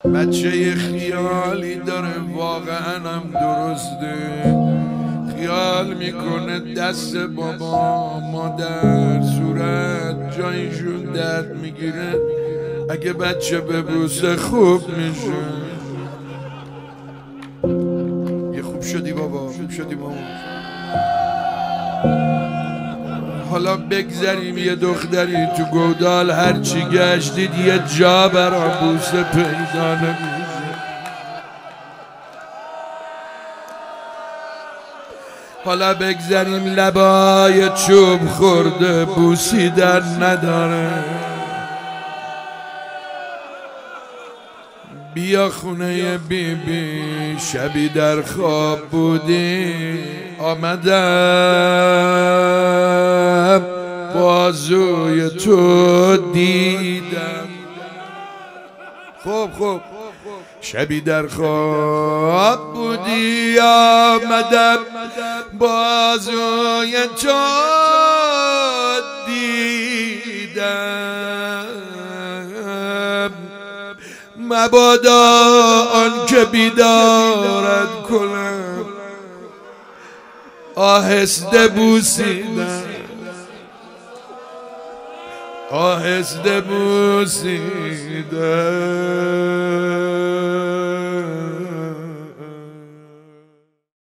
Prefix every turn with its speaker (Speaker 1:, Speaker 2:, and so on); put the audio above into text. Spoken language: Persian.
Speaker 1: بچه خیالی داره واقعا هم درسته، خیال میکنه دست بابا مادر صورت جایشون درد میگیره، اگه بچه ببوسه خوب میشه. یه خوب شدی بابا، خوب شدی ماما. حالا بگذریم یه دختری تو گودال هرچی گشتید یه جا برا بوسه پیدا نمیشه. حالا بگذریم لبای چوب خورده بوسیدن نداره. بیا خونه بیبی شبی در خواب بودی آمدم بازوی تو دیدم. خب شبی در خواب بودی آمدم بازوی تو دیدم. مبادا آن که بیدارت کنم آهسته بوسیدم، آهسته بوسیدم.